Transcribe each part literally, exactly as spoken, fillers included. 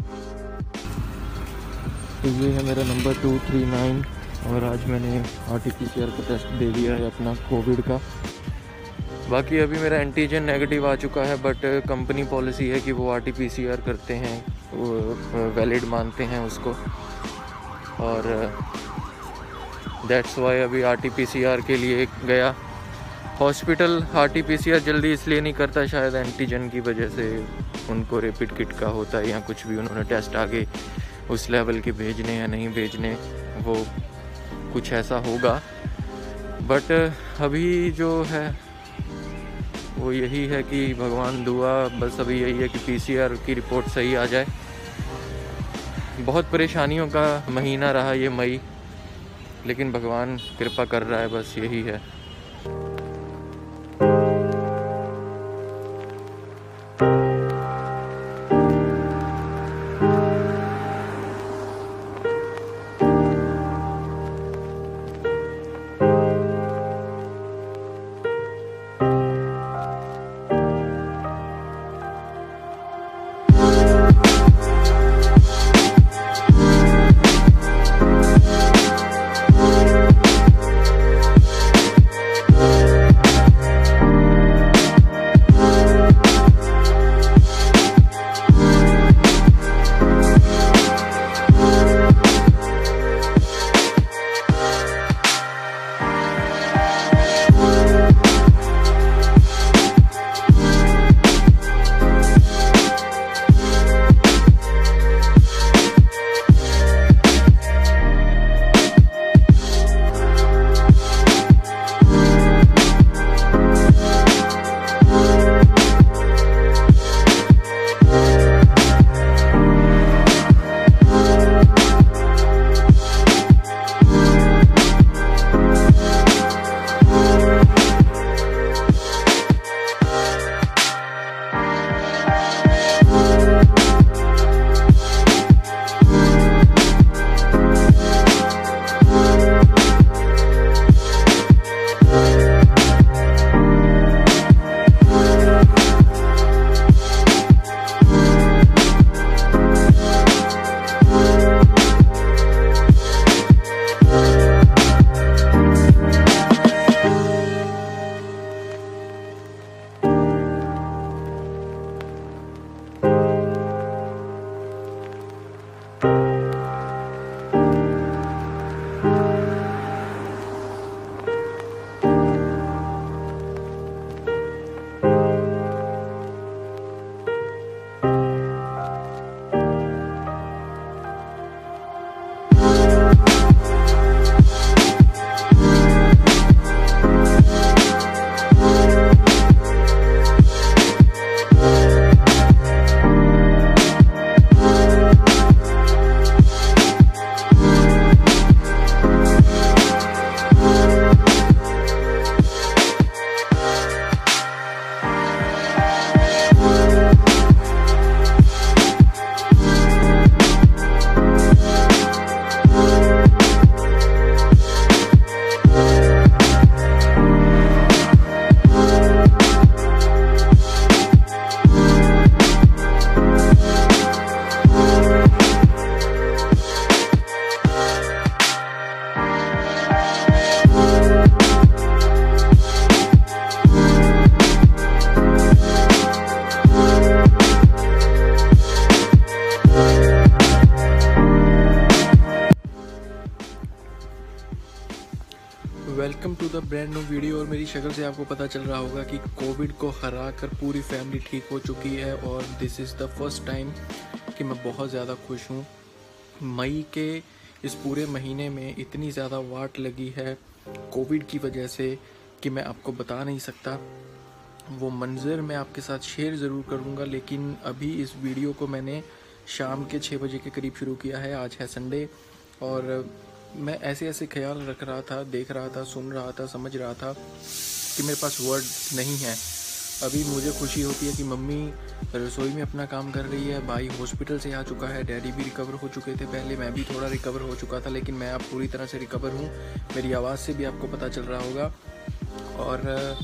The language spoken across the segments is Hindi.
तो ये है मेरा नंबर टू थ्री नाइन और आज मैंने R T P C R का टेस्ट दे दिया है अपना कोविड का। बाकी अभी मेरा एंटीजन नेगेटिव आ चुका है, बट कंपनी पॉलिसी है कि वो R T P C R करते हैं, वैलिड मानते हैं उसको, और दैट्स वाई अभी R T P C R के लिए गया। Hospital R T P C R जल्दी इसलिए नहीं करता, शायद एंटीजन की वजह से उनको रैपिड किट का होता है या कुछ भी, उन्होंने टेस्ट आगे उस लेवल के भेजने या नहीं भेजने, वो कुछ ऐसा होगा। बट अभी जो है वो यही है कि भगवान दुआ, बस अभी यही है कि पी सी आर की रिपोर्ट सही आ जाए। बहुत परेशानियों का महीना रहा ये मई, लेकिन भगवान कृपा कर रहा है, बस यही है। Welcome to the brand new video. और मेरी शक्ल से आपको पता चल रहा होगा कि कोविड को हरा कर पूरी फैमिली ठीक हो चुकी है और this is the first time कि मैं बहुत ज़्यादा खुश हूँ। मई के इस पूरे महीने में इतनी ज़्यादा वाट लगी है कोविड की वजह से कि मैं आपको बता नहीं सकता। वो मंज़र मैं आपके साथ शेयर ज़रूर करूँगा, लेकिन अभी इस वीडियो को मैंने शाम के छः बजे के करीब शुरू किया है। आज है संडे और मैं ऐसे ऐसे ख्याल रख रहा था, देख रहा था, सुन रहा था, समझ रहा था कि मेरे पास वर्ड नहीं है। अभी मुझे खुशी होती है कि मम्मी रसोई में अपना काम कर रही है, भाई हॉस्पिटल से आ चुका है, डैडी भी रिकवर हो चुके थे पहले, मैं भी थोड़ा रिकवर हो चुका था, लेकिन मैं अब पूरी तरह से रिकवर हूँ। मेरी आवाज़ से भी आपको पता चल रहा होगा। और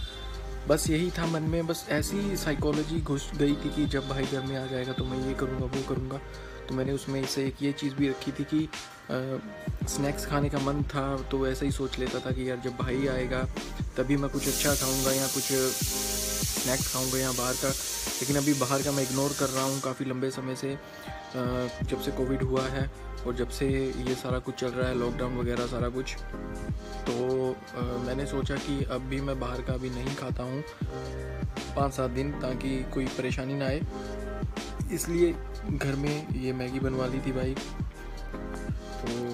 बस यही था मन में, बस ऐसी साइकोलॉजी घुस गई थी कि जब भाई घर में आ जाएगा तो मैं ये करूँगा वो करूँगा। तो मैंने उसमें से एक ये चीज़ भी रखी थी कि स्नैक्स खाने का मन था, तो ऐसा ही सोच लेता था कि यार जब भाई आएगा तभी मैं कुछ अच्छा खाऊंगा या कुछ स्नैक्स खाऊंगा या बाहर का। लेकिन अभी बाहर का मैं इग्नोर कर रहा हूँ काफ़ी लंबे समय से, जब से कोविड हुआ है और जब से ये सारा कुछ चल रहा है, लॉकडाउन वगैरह सारा कुछ। तो आ, मैंने सोचा कि अब भी मैं बाहर का अभी नहीं खाता हूँ पाँच सात दिन, ताकि कोई परेशानी ना आए। इसलिए घर में ये मैगी बनवा ली थी भाई। तो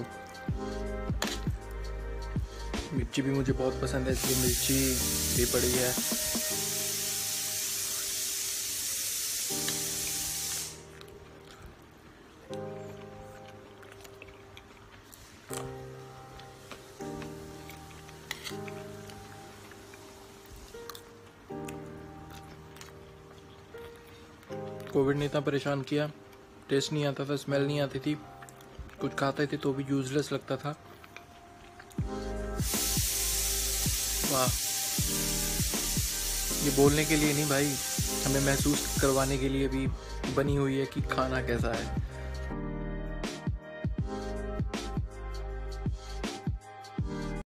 मिर्ची भी मुझे बहुत पसंद है, इसलिए मिर्ची भी पड़ी है। कोविड ने इतना परेशान किया, टेस्ट नहीं आता था, स्मेल नहीं आती थी, कुछ खाते थे तो भी यूजलेस लगता था। वाह, ये बोलने के लिए नहीं भाई, हमें महसूस करवाने के लिए भी बनी हुई है कि खाना कैसा है।